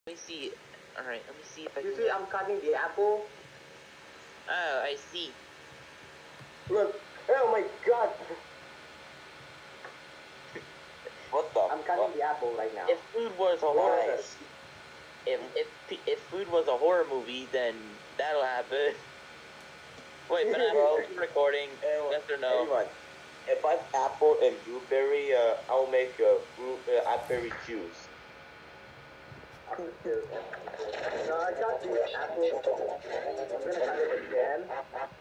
Let me see. Alright, let me see if I You can. see, I'm cutting the apple. Oh, I see. Look. Oh my god. What the? I'm cutting the apple right now. If food was a horror, Nice. if food was a horror movie, then that'll happen. Wait, but I'm recording. Yes or no? Anyone, if I have apple and blueberry, I'll make a apple juice. No, I got the apple. I'm gonna cut it again.